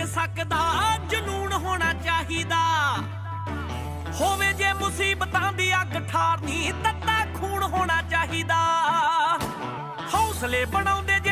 ਸਕਦਾ ਜਨੂਨ ਹੋਣਾ ਚਾਹੀਦਾ ਹੋਵੇ ਜੇ ਮੁਸੀਬਤਾਂ ਦੀ ਅੱਗ ਠਾਰਨੀ ਤੱਤਾ ਖੂਨ ਹੋਣਾ ਚਾਹੀਦਾ ਹੌਸਲੇ ਬਣਾਉਂਦੇ